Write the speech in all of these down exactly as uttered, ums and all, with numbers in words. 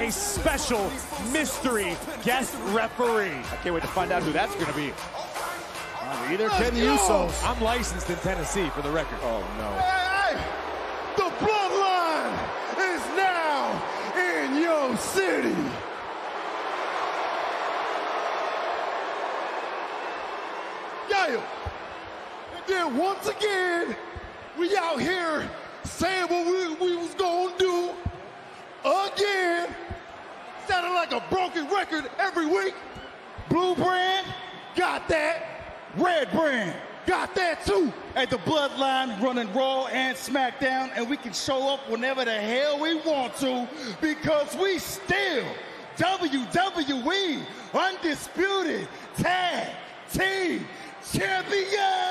a special mystery guest referee. I can't wait to find out who that's going to be. Uh, either can the Usos. I'm licensed in Tennessee, for the record. Oh, no. Hey, hey! The bloodline is now in your city. Yeah. And then once again, we out here saying what we, we was gonna do again. Sounding like a broken record every week. Blue brand, got that. Red brand, got that too. At the Bloodline, running Raw and SmackDown, and we can show up whenever the hell we want to because we still W W E Undisputed Tag Team Champions!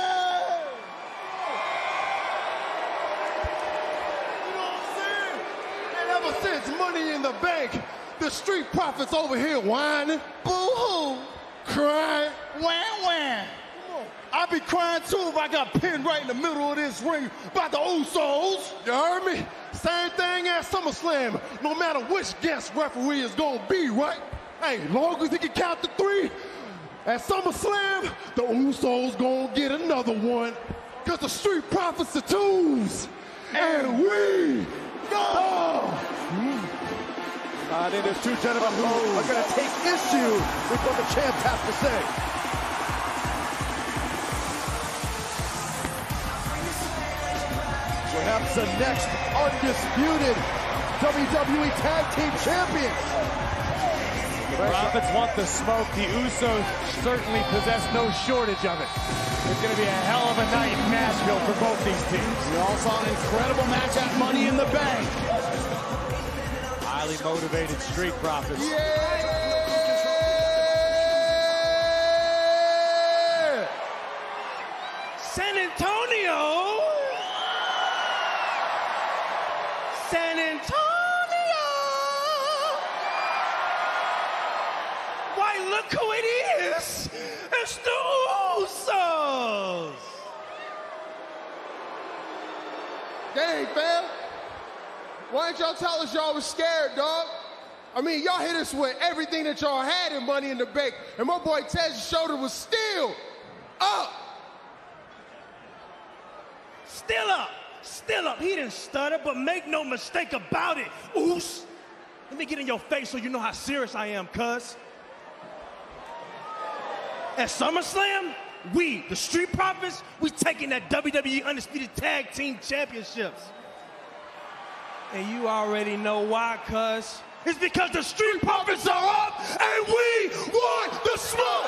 You know what I'm saying? And ever since Money in the Bank, the Street Profits over here whining, boo-hoo, crying, Wham-wham. I'd be crying too if I got pinned right in the middle of this ring by the Usos. You heard me? Same thing as SummerSlam. No matter which guest referee is gonna be, right? Hey, long as he can count to three, at SummerSlam, the Usos gonna get another one. Cause the Street Profits are twos. And we go! Uh, then there's two gentlemen who are going to take issue with what the champ has to say. Perhaps the next undisputed W W E Tag Team Champions. The Profits want the smoke. The Usos certainly possess no shortage of it. It's going to be a hell of a night in Nashville for both these teams. We all saw an incredible match at Money in the Bank. Highly motivated Street Profits. Yeah! San Antonio! San Antonio! Why, look who it is! It's the Usos! Dang, fam. Why didn't y'all tell us y'all was scared, dog? I mean, y'all hit us with everything that y'all had in Money in the Bank, and my boy Ted's shoulder was still up. Still up, still up. He didn't stutter, but make no mistake about it, Oos. Let me get in your face so you know how serious I am, cuz. At SummerSlam, we, the Street Profits, we taking that W W E Undisputed Tag Team Championships. And you already know why, cuz. It's because the Street Profits are up and we want the smoke!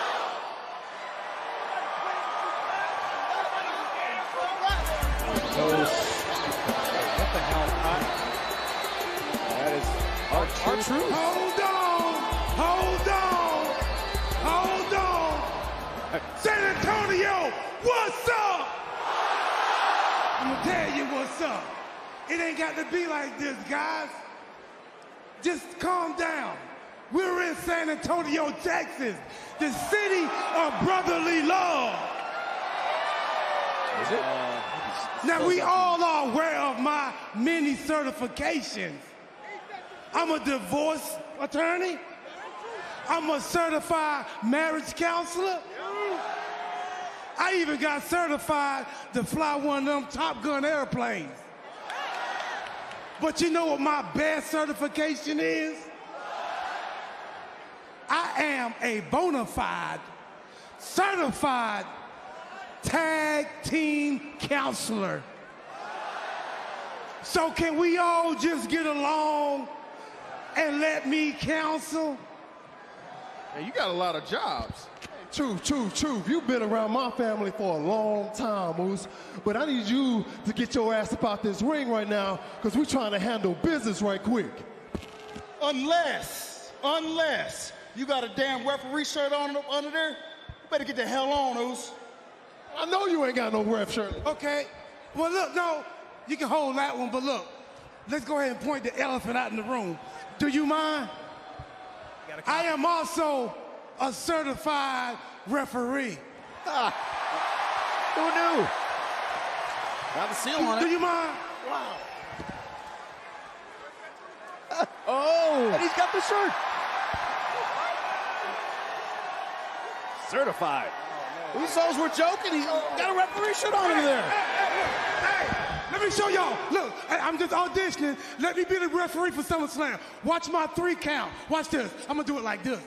What the hell? That is our truth. Hold on, hold on, hold on. San Antonio, what's up? I'm gonna tell you what's up. It ain't got to be like this, guys. Just calm down. We're in San Antonio, Texas, the city of brotherly love. Is it? Now, we all are aware of my many certifications. I'm a divorce attorney. I'm a certified marriage counselor. I even got certified to fly one of them Top Gun airplanes. But you know what my best certification is? I am a bona fide, certified tag team counselor. So can we all just get along and let me counsel? Hey, you got a lot of jobs. Truth, truth, truth. You've been around my family for a long time, Moose. But I need you to get your ass up out this ring right now because we're trying to handle business right quick. Unless, unless you got a damn referee shirt on up under there, you better get the hell on, Oos. I know you ain't got no ref shirt. Okay. Well, look, no, you can hold that one, but look, let's go ahead and point the elephant out in the room. Do you mind? I am also a certified referee. Ah, who knew? Got the seal on it. Do you mind? Wow. Oh! And he's got the shirt. Certified. Usos were joking. He's got a referee shirt on over there. Hey, hey, let me show y'all. Look, hey, I'm just auditioning. Let me be the referee for SummerSlam. Watch my three count. Watch this. I'm going to do it like this.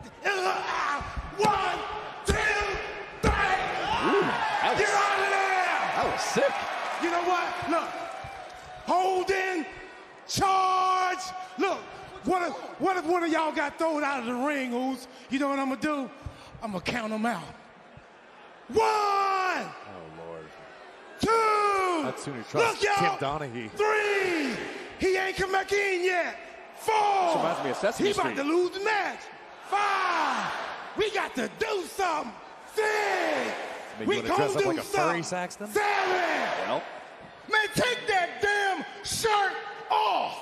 One, two, three. Ooh, that was, Get out of there. That was sick. You know what? Look. Holding. Charge. Look. What if, what if one of y'all got thrown out of the ring, Oos? You know what I'm going to do? I'm going to count them out. One. Oh, Lord. Two. That's who trusts Look, Tim Donaghy. Three. He ain't come back in yet. Four. This reminds me of Sesame He Street. about to lose the match. Five. We got to do something. Six. Maybe we you gonna dress up do like a something. furry, Saxton? Seven. Well, Man, take that damn shirt off.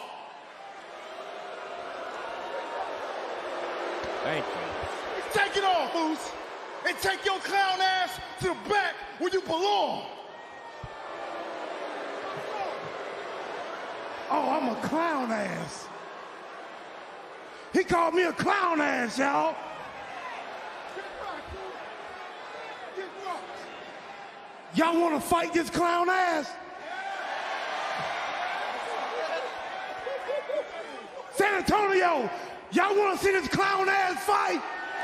Thank you. Take it off, Moose. And take your clown ass to the back where you belong. Oh, I'm a clown ass. He called me a clown ass, y'all. Y'all want to fight this clown ass? San Antonio, y'all want to see this clown ass fight?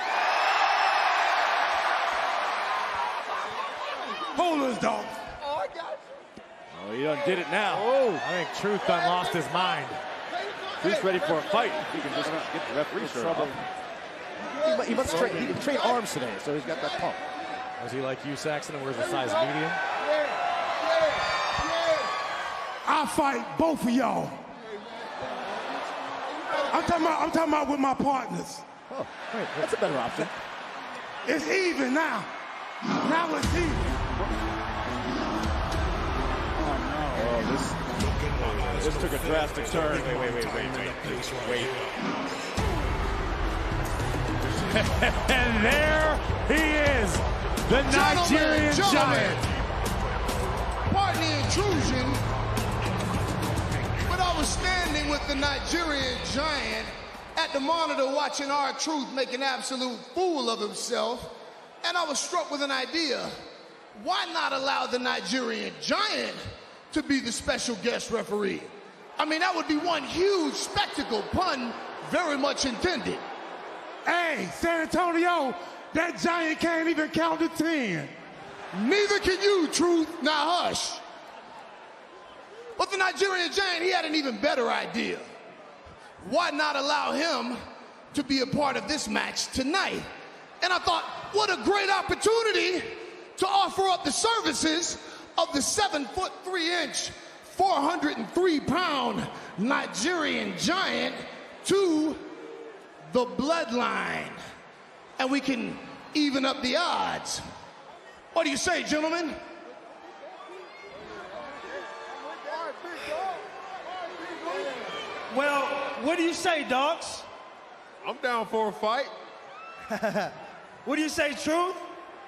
Hold us, dog. oh, I got you. Oh, he done did it now. Oh, I think Truth done lost his mind. Who's ready for a fight? He can just get the referee shirt off. He, mu- he must train. He can train arms today, so he's got that pump. Was he like you, Saxton, and wears a size medium? I'll fight both of y'all. I'm talking about, I'm talking about with my partners. Oh, wait, that's a better option. It's even now. Now it's even. Oh, this, this took a drastic turn. Wait, wait, wait, wait, wait, wait. And there he is, the Nigerian Gentlemen, Giant. Pardon the intrusion, but I was standing with the Nigerian Giant at the monitor watching R-Truth make an absolute fool of himself, and I was struck with an idea. Why not allow the Nigerian Giant to be the special guest referee? I mean, that would be one huge spectacle, pun very much intended. Hey, San Antonio, that Giant can't even count to ten. Neither can you, Truth. Now hush. But the Nigerian Giant, he had an even better idea. Why not allow him to be a part of this match tonight? And I thought, what a great opportunity to offer up the services of the seven foot three inch, four hundred three pound Nigerian Giant to the Bloodline. And we can even up the odds. What do you say, gentlemen? Well, what do you say, dogs? I'm down for a fight. What do you say, Truth?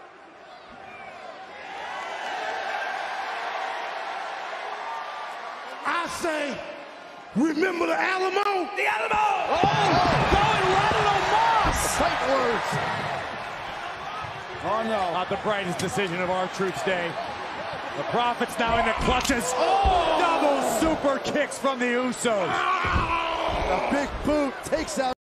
I say, remember the Alamo? The Alamo! Oh! Going right on Moss! Fight words. Oh, no. Not the brightest decision of R-Truth's day. The Prophet's now in the clutches. Oh! Double super kicks from the Usos. A big boot takes out